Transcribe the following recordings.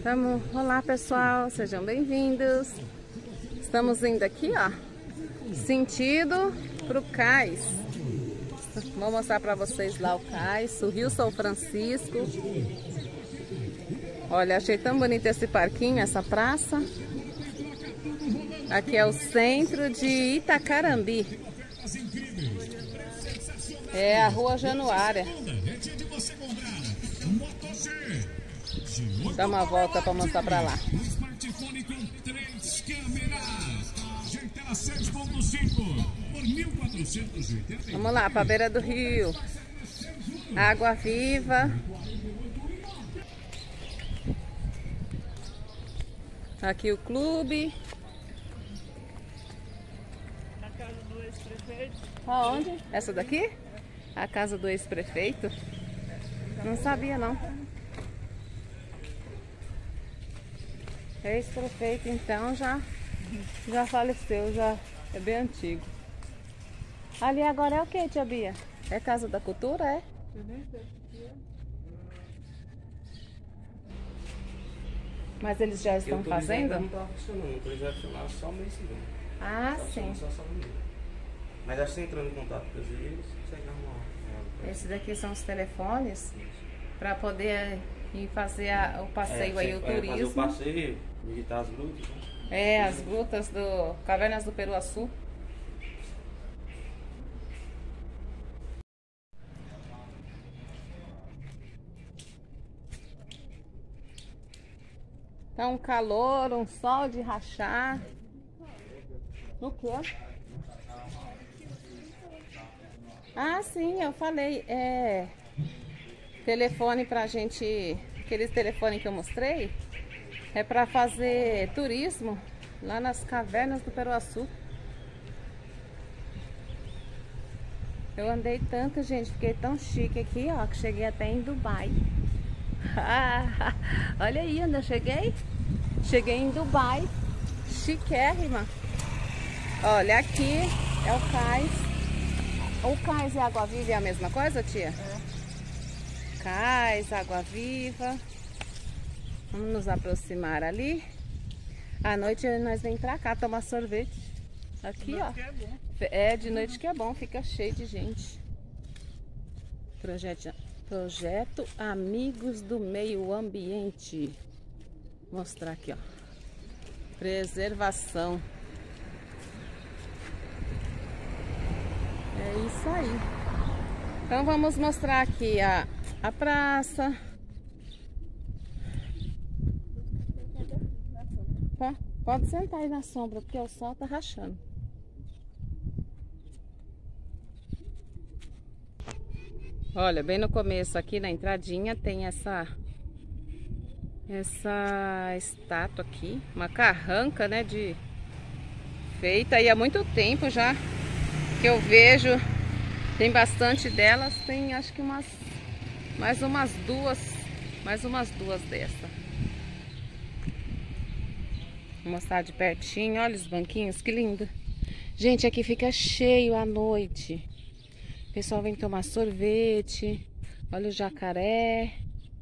Olá pessoal, sejam bem-vindos. Estamos indo aqui, ó, sentido pro cais. Vou mostrar para vocês lá o cais, o Rio São Francisco. Olha, achei tão bonito esse parquinho, essa praça. Aqui é o centro de Itacarambi. É a Rua Januária. Dá uma volta para mostrar para lá. Vamos lá, para a beira do rio. Água viva. Aqui o clube. A casa do ex-prefeito. Aonde? Essa daqui? A casa do ex-prefeito? Não sabia não. Ex-prefeito então já faleceu, já é bem antigo. Ali agora é o que, tia Bia? É Casa da Cultura, é? Mas eles já estão fazendo? Não está funcionando, eles vai funcionar só o mês seguinte. Ah, sim. Só mas acho que você entrando em contato com eles, consegue arrumar. Esses daqui são os telefones para poder ir fazer o passeio aí, o turismo. Fazer o passeio, visitar as grutas, né? É, as grutas do Cavernas do Peruaçu. Tá um calor, um sol de rachar. O quê? Ah, sim, eu falei. É telefone pra gente. Aqueles telefones que eu mostrei. É pra fazer turismo lá nas Cavernas do Peruaçu. Eu andei tanto, gente. Fiquei tão chique aqui, ó, que cheguei até em Dubai. Olha aí onde eu cheguei. Cheguei em Dubai. Chiquérrima. Olha, aqui é o cais. O cais e a água viva é a mesma coisa, tia? É. Cais, água viva. Vamos nos aproximar ali. À noite nós vem pra cá tomar sorvete. Aqui, ó. É, de noite que é bom, fica cheio de gente. Projeto Amigos do Meio Ambiente. Vou mostrar aqui, ó. Preservação. É isso aí. Então vamos mostrar aqui a praça. Pode sentar aí na sombra, porque o sol tá rachando. Olha, bem no começo aqui na entradinha tem essa estátua aqui, uma carranca, né, feita aí há muito tempo já que eu vejo. Tem bastante delas, tem acho que mais umas duas dessa. Vou mostrar de pertinho, olha os banquinhos, que lindo. Gente, aqui fica cheio à noite. O pessoal vem tomar sorvete. Olha o jacaré.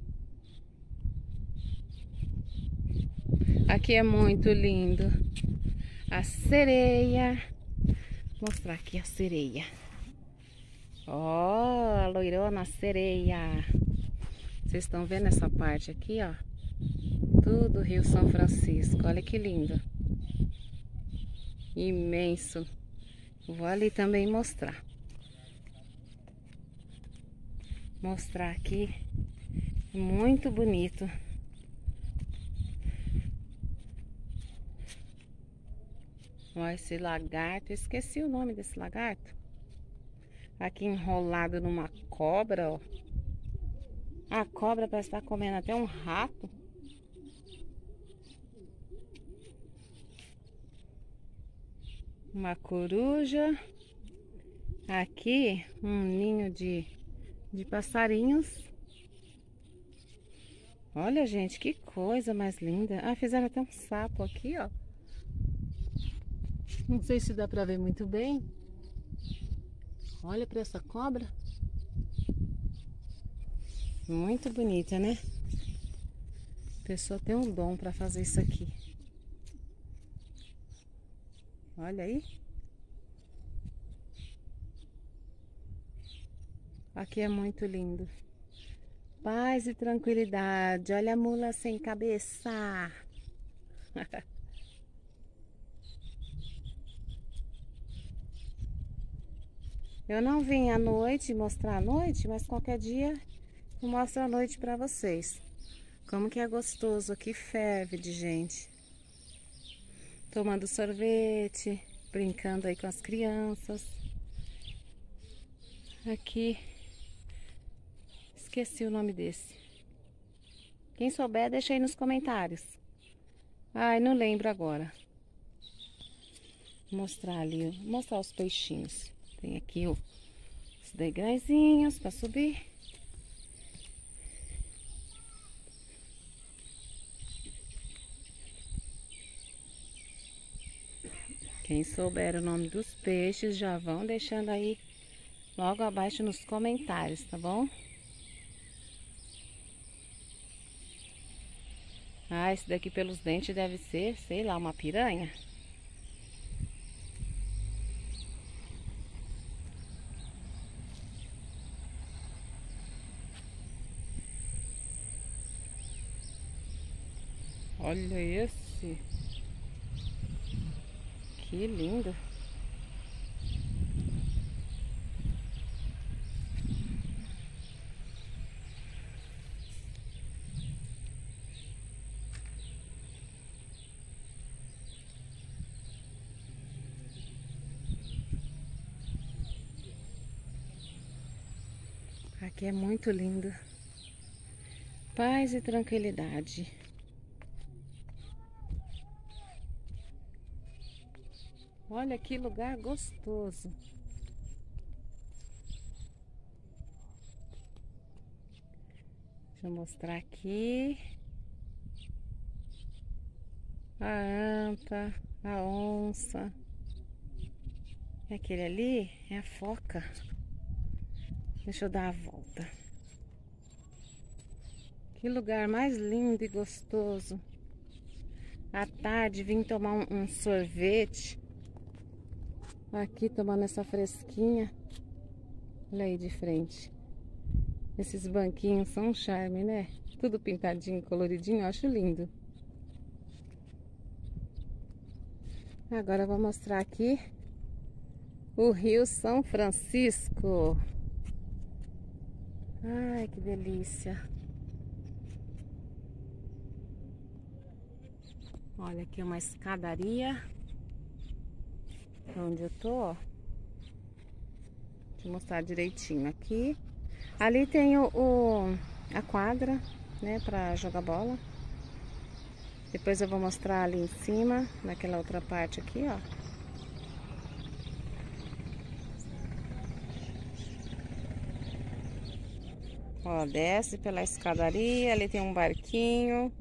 Aqui é muito lindo. A sereia. Vou mostrar aqui a sereia. Ó, a loirona sereia. Vocês estão vendo essa parte aqui, ó? Tudo Rio São Francisco. Olha que lindo. Imenso. Vou ali também mostrar. Mostrar aqui. Muito bonito. Olha esse lagarto. Esqueci o nome desse lagarto. Aqui enrolado numa cobra, ó. A cobra parece estar comendo até um rato. Uma coruja. Aqui um ninho de passarinhos. Olha, gente, que coisa mais linda. Ah, fizeram até um sapo aqui, ó. Não sei se dá pra ver muito bem. Olha pra essa cobra. Muito bonita, né? pessoa tem um dom para fazer isso aqui. Olha aí. Aqui é muito lindo. Paz e tranquilidade. Olha a mula sem cabeça. Eu não vim à noite mostrar à noite, mas qualquer dia eu mostro à noite para vocês. Como que é gostoso aqui, ferve de gente. Tomando sorvete, brincando aí com as crianças. Aqui, esqueci o nome desse. Quem souber, deixa aí nos comentários. Ai, não lembro agora. Vou mostrar ali, vou mostrar os peixinhos. Tem aqui os degraizinhos para subir. Quem souber o nome dos peixes já vão deixando aí logo abaixo nos comentários, tá bom? Ah, esse daqui pelos dentes deve ser, sei lá, uma piranha. Olha esse. Que lindo. Aqui é muito lindo. Paz e tranquilidade. Olha que lugar gostoso. Deixa eu mostrar aqui. A anta, a onça. E aquele ali é a foca. Deixa eu dar a volta. Que lugar mais lindo e gostoso. À tarde vim tomar um sorvete. Aqui tomando essa fresquinha. Olha aí de frente. Esses banquinhos são um charme, né? Tudo pintadinho, coloridinho, eu acho lindo. Agora eu vou mostrar aqui o Rio São Francisco. Ai, que delícia. Olha aqui uma escadaria. Onde eu tô, ó. Deixa eu mostrar direitinho aqui. Ali tem a quadra, né, pra jogar bola. Depois eu vou mostrar ali em cima, naquela outra parte aqui, ó. Ó, desce pela escadaria, ali tem um barquinho.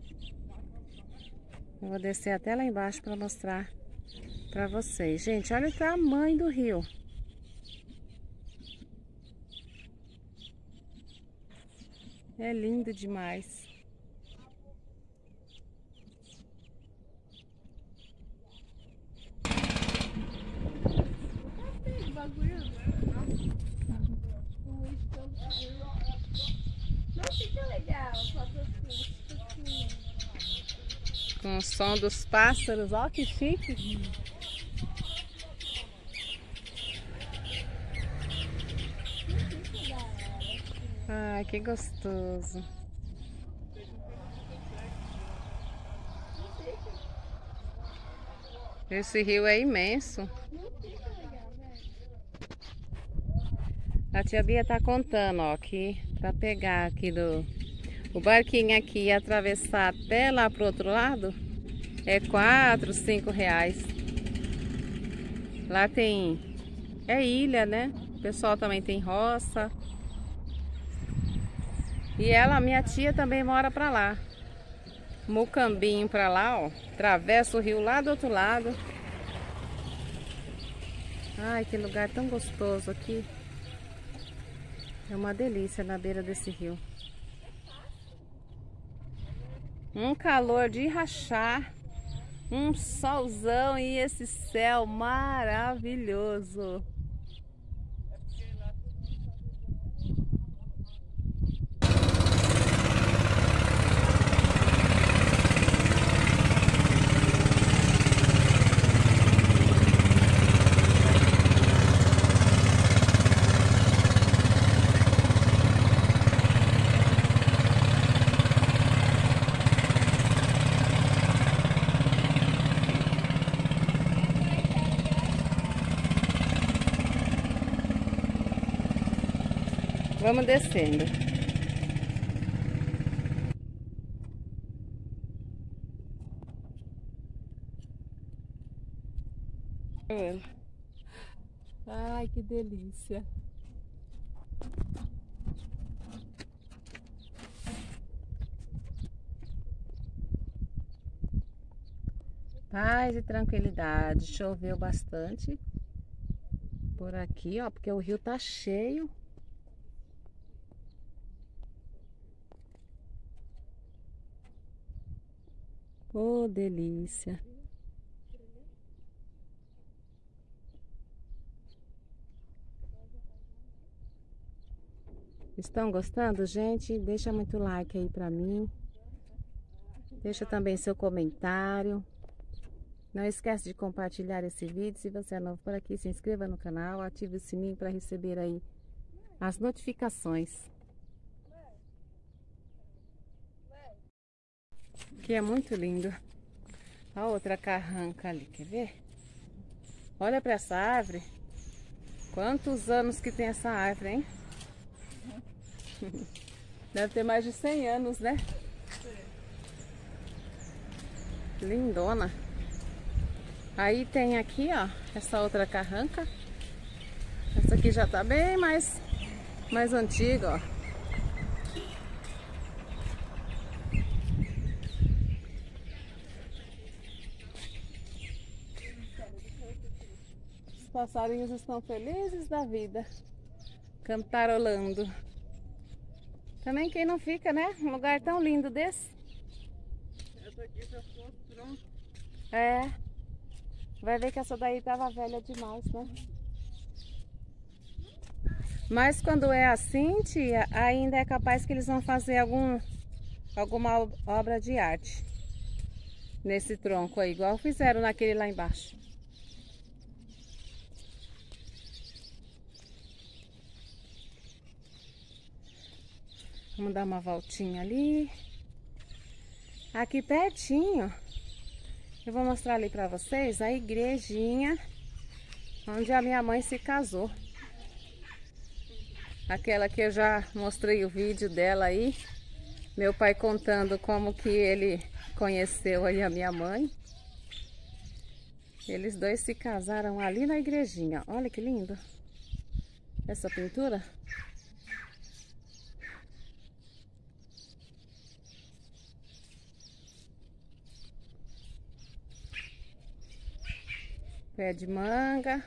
Eu vou descer até lá embaixo pra mostrar pra vocês. Gente, olha o tamanho do rio. É lindo demais. Com o som dos pássaros, ó que chique. Ah, que gostoso. Esse rio é imenso. A tia Bia tá contando, ó, que pra pegar aqui o barquinho aqui e atravessar até lá pro outro lado é 4, 5 reais. Lá é ilha, né? O pessoal também tem roça. E minha tia também mora pra lá. Mucambinho pra lá, ó. Atravessa o rio lá do outro lado. Ai, que lugar tão gostoso aqui. É uma delícia na beira desse rio. Um calor de rachar, um solzão e esse céu maravilhoso. Vamos descendo. Ai, que delícia. Paz e tranquilidade. Choveu bastante por aqui, ó, porque o rio tá cheio. Oh, delícia. Estão gostando, gente? Deixa muito like aí pra mim. Deixa também seu comentário. Não esquece de compartilhar esse vídeo. Se você é novo por aqui, se inscreva no canal. Ative o sininho para receber aí as notificações. Que é muito lindo. A outra carranca ali, quer ver? Olha para essa árvore. Quantos anos que tem essa árvore, hein? Deve ter mais de 100 anos, né? Lindona. Aí tem aqui, ó, essa outra carranca. Essa aqui já tá bem mais antiga, ó. Os passarinhos estão felizes da vida, cantarolando. Também quem não fica, né? Um lugar tão lindo desse. Essa aqui já ficou pronta. É. Vai ver que essa daí tava velha demais, né? Mas quando é assim, tia, ainda é capaz que eles vão fazer alguma obra de arte nesse tronco aí, igual fizeram naquele lá embaixo. Vamos dar uma voltinha ali. Aqui pertinho, eu vou mostrar ali pra vocês a igrejinha onde a minha mãe se casou. Aquela que eu já mostrei o vídeo dela aí. Meu pai contando como que ele conheceu aí a minha mãe. Eles dois se casaram ali na igrejinha. Olha que lindo essa pintura. Pé de manga.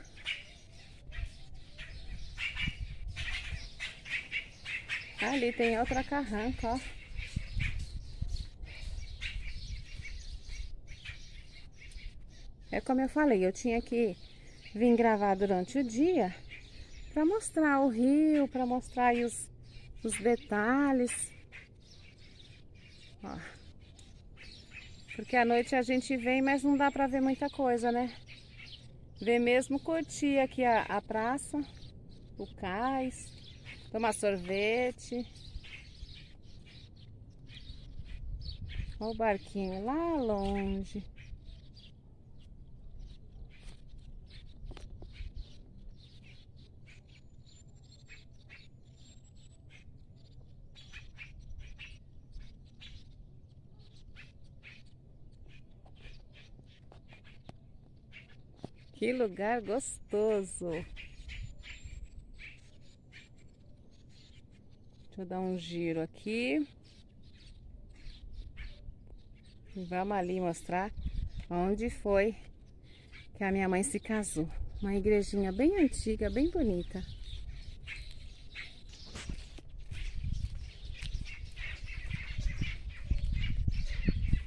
Ali tem outra carranca, ó. É como eu falei, eu tinha que vir gravar durante o dia para mostrar o rio, para mostrar aí os detalhes. Ó. Porque à noite a gente vem, mas não dá para ver muita coisa, né? Ver mesmo, curtir aqui a praça, o cais, tomar sorvete. Olha o barquinho lá longe. Que lugar gostoso. Deixa eu dar um giro aqui. E vamos ali mostrar onde foi que a minha mãe se casou. Uma igrejinha bem antiga, bem bonita.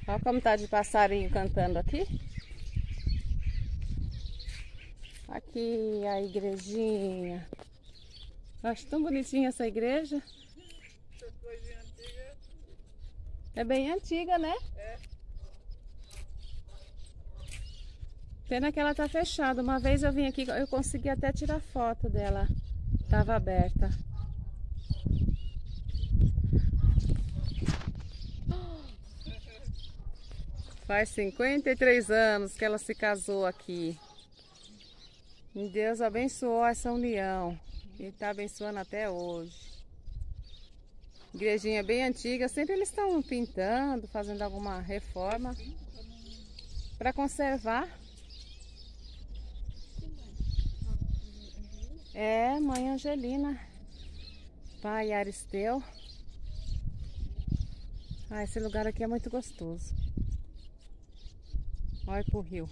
Olha como tá de passarinho cantando aqui. Aqui a igrejinha. Eu acho tão bonitinha essa igreja. Essa coisinha antiga. É bem antiga, né? É. Pena que ela tá fechada. Uma vez eu vim aqui, eu consegui até tirar foto dela. Tava aberta. Faz 53 anos que ela se casou aqui. E Deus abençoou essa união. E está abençoando até hoje. Igrejinha bem antiga. Sempre eles estão pintando, fazendo alguma reforma para conservar. É, mãe Angelina. Pai Aristeu. Ah, esse lugar aqui é muito gostoso. Olha pro rio.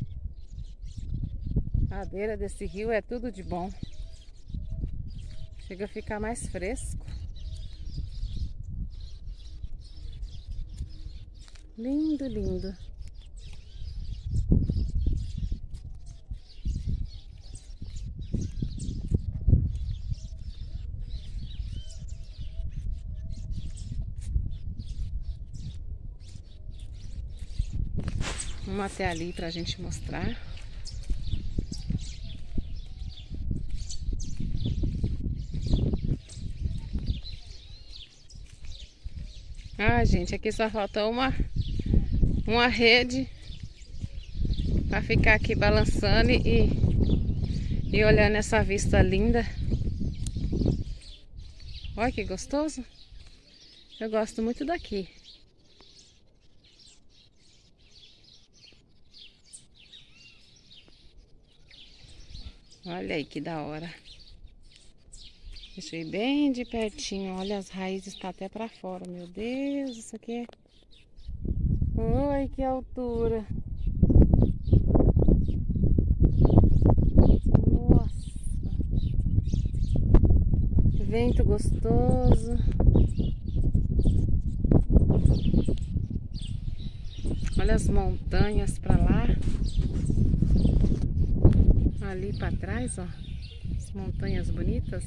A beira desse rio é tudo de bom. Chega a ficar mais fresco. Lindo, lindo. Vamos até ali pra gente mostrar. Ah, gente, aqui só falta uma rede para ficar aqui balançando e olhando essa vista linda. Olha que gostoso. Eu gosto muito daqui. Olha aí que da hora. Deixei bem de pertinho. Olha, as raízes tá até pra fora. Meu Deus, isso aqui é... Oi, que altura. Nossa. Vento gostoso. Olha as montanhas pra lá. Ali pra trás, ó. As montanhas bonitas.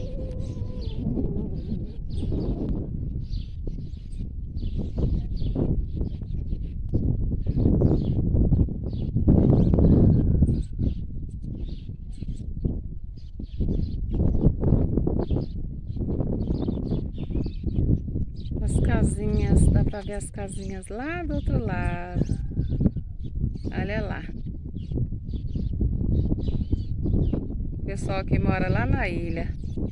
As casinhas, dá pra ver as casinhas lá do outro lado. Olha lá. Pessoal que mora lá na ilha.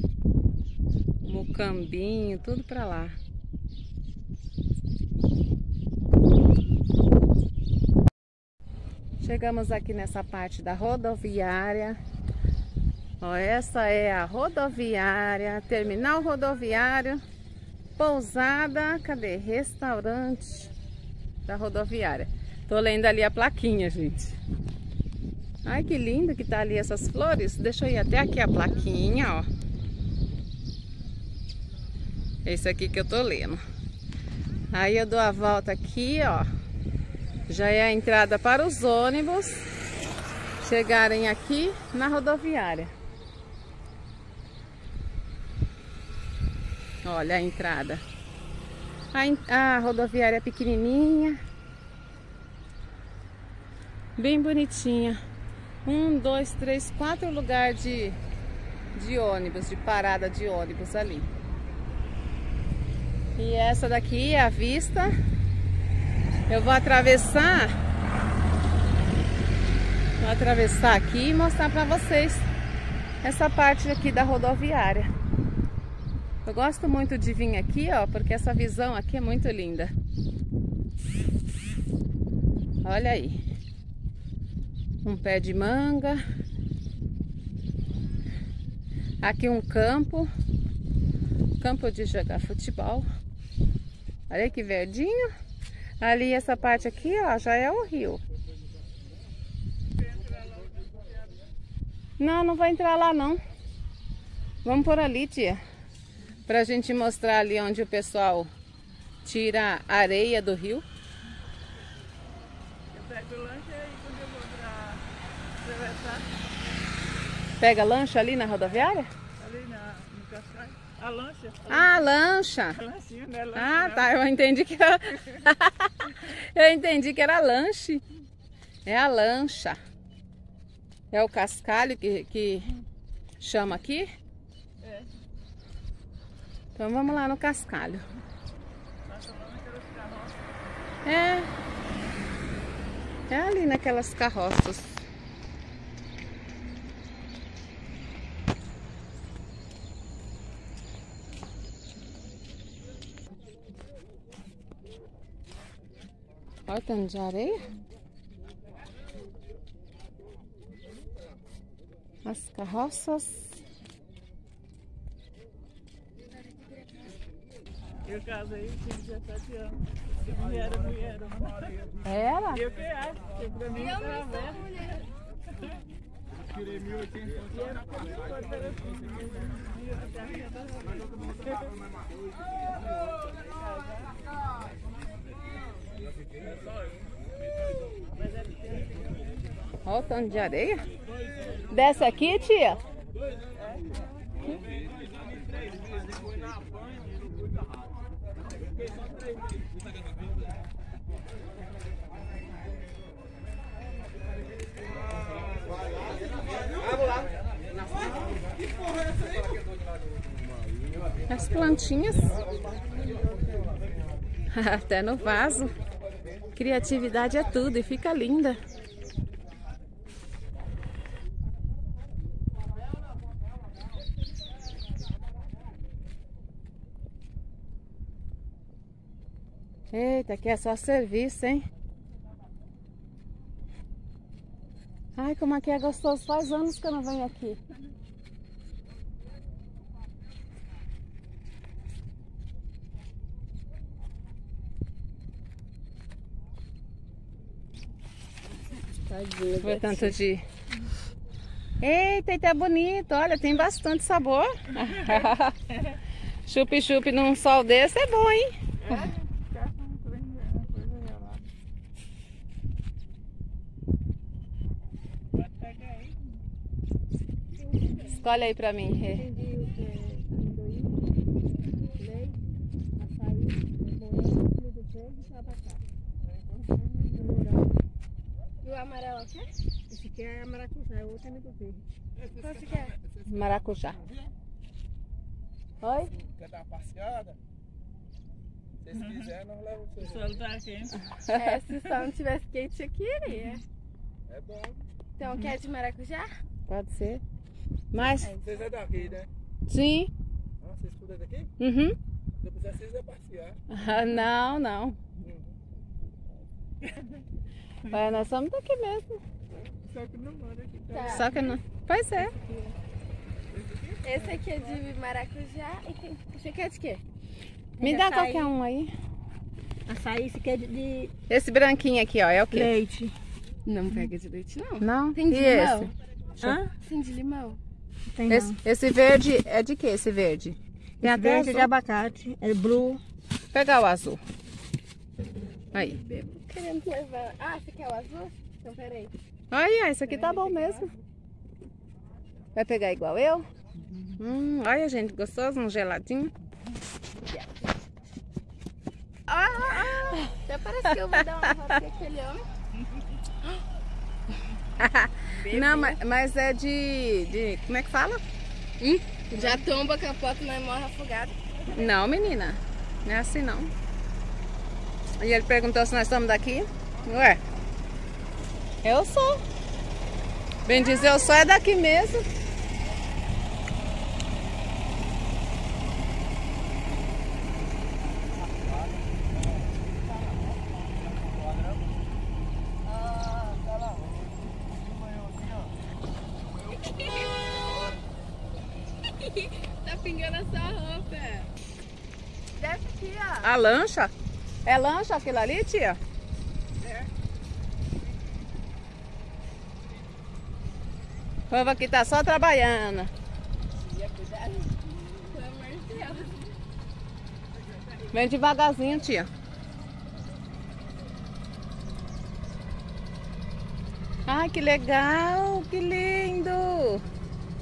Mucambinho, tudo pra lá. Chegamos aqui nessa parte da rodoviária. Ó, essa é a rodoviária, terminal rodoviário, pousada, cadê? Restaurante da rodoviária. Tô lendo ali a plaquinha, gente. Ai, que lindo que tá ali essas flores. Deixa eu ir até aqui a plaquinha, ó. Esse aqui que eu tô lendo. Aí eu dou a volta aqui, ó. Já é a entrada para os ônibus chegarem aqui na rodoviária. Olha a entrada. A rodoviária é pequenininha. Bem bonitinha. 1, 2, 3, 4 lugares de ônibus, de parada de ônibus ali. E essa daqui é a vista. Eu vou atravessar aqui e mostrar pra vocês essa parte aqui da rodoviária. Eu gosto muito de vir aqui, ó, porque essa visão aqui é muito linda. Olha aí. Um pé de manga. Aqui um campo de jogar futebol. Olha que verdinho. Ali essa parte aqui, ó, já é o rio. Não, não vai entrar lá não. Vamos por ali, tia. Pra gente mostrar ali onde o pessoal tira a areia do rio. Pega lancha ali na rodoviária? Ali no Cascais. A lancha. Ah, lancha. A lanchinha, não é lanche, Ah, não. tá. Eu entendi que era... Eu entendi que era lanche. É a lancha. É o cascalho que chama aqui? É. Então vamos lá no cascalho. Passa lá naquelas carroças. É ali naquelas carroças. Olha o tanto de areia. As carroças. Eu casei, tinha 17 anos. Eles vieram, não vieram. Era? Eu que acho, porque pra mim não era velho. Tirei 1.800. E era como eu era assim. Olha o tanto de areia. Desce aqui, tia. As plantinhas. Até no vaso. Criatividade é tudo e fica linda. Eita, aqui é só serviço, hein? Ai, como aqui é gostoso. Faz anos que eu não venho aqui. Tadinha, Vê tanto de... Eita, e tá bonito. Olha, tem bastante sabor. Chup-chup num sol desse é bom, hein? Escolhe aí pra mim, Rê. E o amarelo é o quê? Esse aqui é maracujá, o outro é amido verde. Qual você quer? Maracujá. Oi? Quer dar uma passeada? Se vocês quiserem, nós levamos O vocês. solo tá quente. É, se só não tivesse quente, eu queria. É bom. Então, quer de maracujá? Pode ser. Mas, Vocês é daqui, né? sim. Ah, vocês tudo é daqui? Uhum. Se eu quiser, vocês é passear. Ah, não, não. É, nós somos daqui mesmo. Só que não mora aqui. Tá. Só que não. Pois é. Esse aqui é de maracujá e tem... Você quer de quê? Me dá qualquer um aí. Açaí, esse aqui é de Esse branquinho aqui, ó, é o quê? leite. Não pega de leite, não. Não? Tem de E limão? esse? Hã? Tem de limão? Tem Esse verde é de quê, esse verde? Tem até verde é de azul. abacate, é blue. Vou pegar o azul. Aí. Querendo levar... Ah, você quer o azul? Então, peraí. Olha, esse aqui tá bom mesmo. Vai pegar igual eu? Olha, gente, gostoso, um geladinho. Até parece que eu vou dar uma volta com aquele homem. Não, mas é de... Como é que fala? Já tomba a capota, mas morre afogado. Não, menina. Não é assim, não. E ele perguntou se nós somos daqui. Ué, eu sou. Bem dizer, eu sou é daqui mesmo. Tá pingando a sua roupa. Desce aqui, ó. A lancha? É lancha aquilo ali, tia? O povo aqui tá só trabalhando. Pelo amor de Deus. Vem devagarzinho, tia. Ai, que legal, que lindo.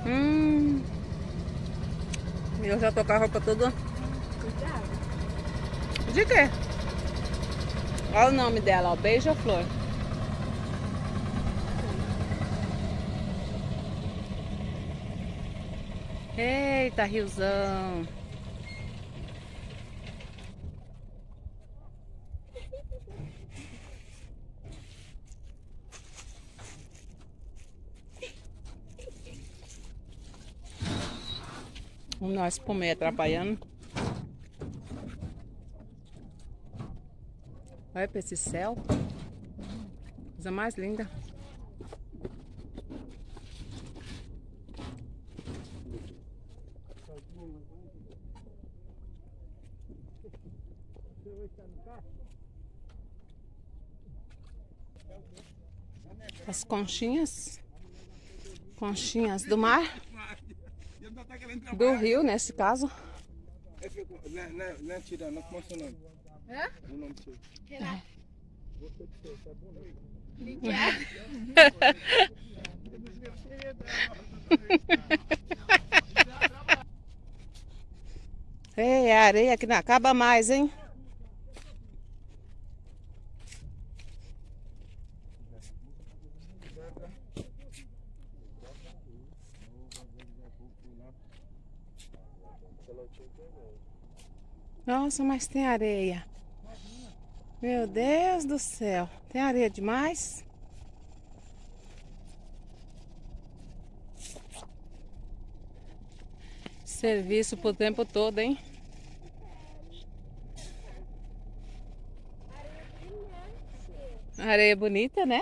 Eu já tô com a roupa toda. Cuidado. De quê? Olha o nome dela, ó. Beija-flor. Eita, riozão. Nós comer atrapalhando. Olha pra esse céu. Coisa mais linda. As conchinhas. Conchinhas do mar. Do rio, nesse caso. Não, tira, não começa o nome. Hã? O nome seu. Renato. Você que você, tá bom, né? Ei, a areia que não acaba mais, hein? Nossa, mas tem areia. Meu Deus do céu. Tem areia demais? Serviço pro tempo todo, hein? Areia bonita, né?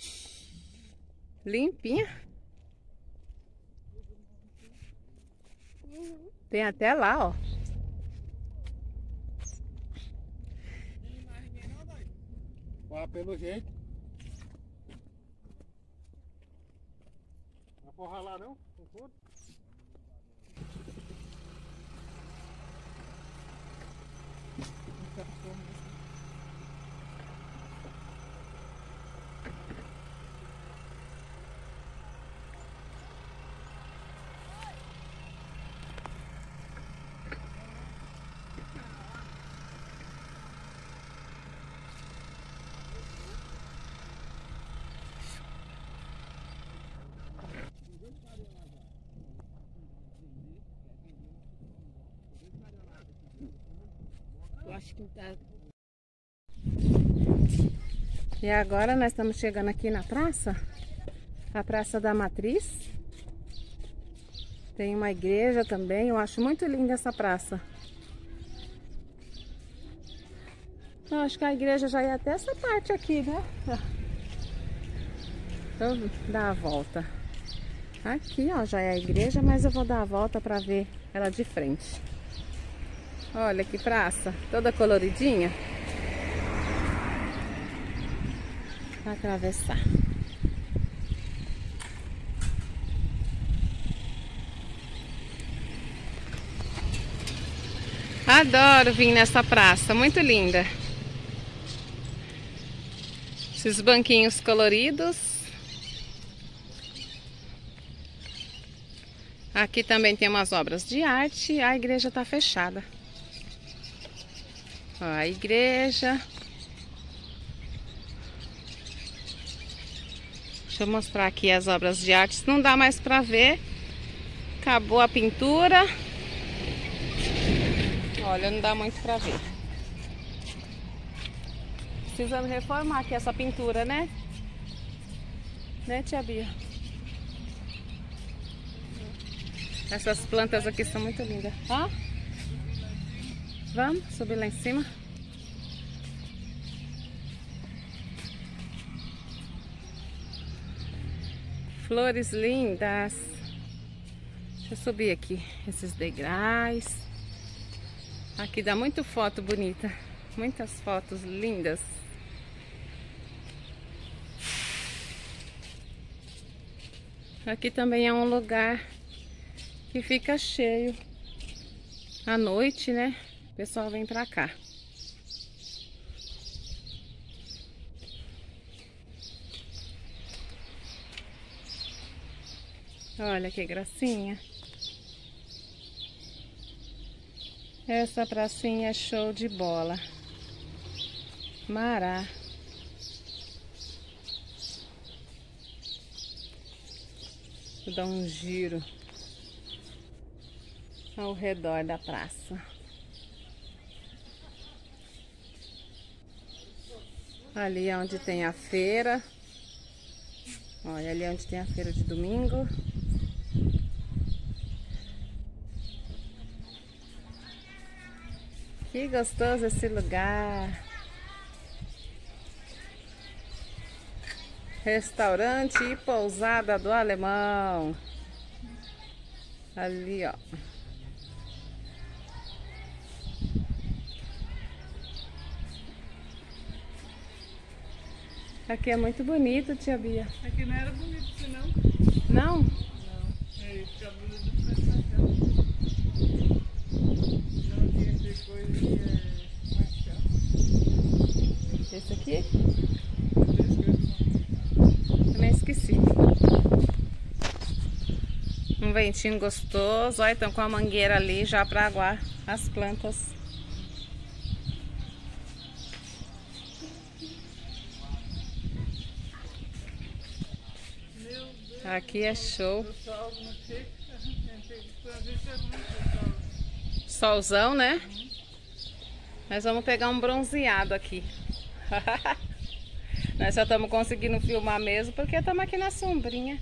Limpinha. Tem até lá, ó. Vai pelo jeito. Não vou ralar não? Eu acho que tá. E agora nós estamos chegando aqui na praça. A Praça da Matriz. Tem uma igreja também. Eu acho muito linda essa praça. Eu acho que a igreja já ia até essa parte aqui, né? Então, dar a volta. Aqui, ó, já é a igreja, mas eu vou dar a volta para ver ela de frente. Olha que praça, toda coloridinha. Pra atravessar. Adoro vir nessa praça, muito linda. Esses banquinhos coloridos. Aqui também tem umas obras de arte. A igreja está fechada. Ó, a igreja. Deixa eu mostrar aqui as obras de arte. Não dá mais para ver. Acabou a pintura. Olha, não dá muito para ver. Precisando reformar aqui essa pintura, né? Né, tia Bia? Essas plantas aqui são muito lindas. Ó. Vamos subir lá em cima. Flores lindas. Deixa eu subir aqui esses degraus. Aqui dá muito foto bonita. Muitas fotos lindas. Aqui também é um lugar que fica cheio à noite, né? O pessoal vem pra cá. Olha que gracinha. Essa pracinha é show de bola. Mará. Vou dar um giro ao redor da praça. Ali é onde tem a feira. Olha, ali é onde tem a feira de domingo. Que gostoso esse lugar. Restaurante e pousada do Alemão. Ali, ó. Aqui é muito bonito, tia Bia. Aqui não era bonito assim, não? Não? Não. Aí fica bonito de frente pra cá. Não tinha essa coisa que é mais chato. Esse aqui? Não tem escrito, Também esqueci. Um ventinho gostoso. Olha, estão com a mangueira ali já para aguar as plantas. Aqui é show. não. O sol não chega. A gente é ruim, Solzão, né? Nós vamos pegar um bronzeado aqui. Nós só estamos conseguindo filmar mesmo porque estamos aqui na sombrinha.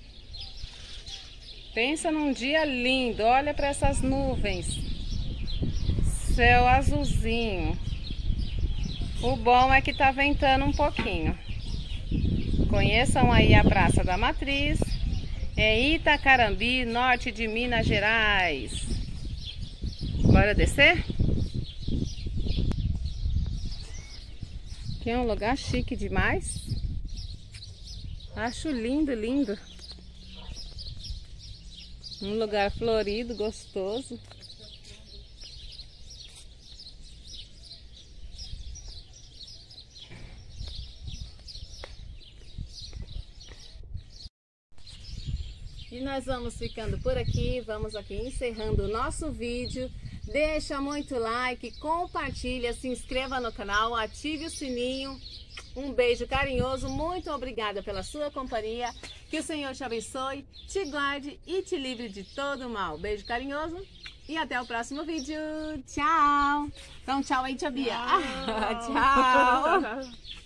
Pensa num dia lindo. Olha para essas nuvens. Céu azulzinho. O bom é que tá ventando um pouquinho. Conheçam aí a Praça da Matriz. É Itacarambi, norte de Minas Gerais. Bora descer? Aqui é um lugar chique demais. Acho lindo, lindo. Um lugar florido, gostoso. E nós vamos ficando por aqui, vamos aqui encerrando o nosso vídeo. Deixa muito like, compartilha, se inscreva no canal, ative o sininho. Um beijo carinhoso, muito obrigada pela sua companhia. Que o Senhor te abençoe, te guarde e te livre de todo mal. Beijo carinhoso e até o próximo vídeo. Tchau! Então tchau aí, tia Bia. Tchau!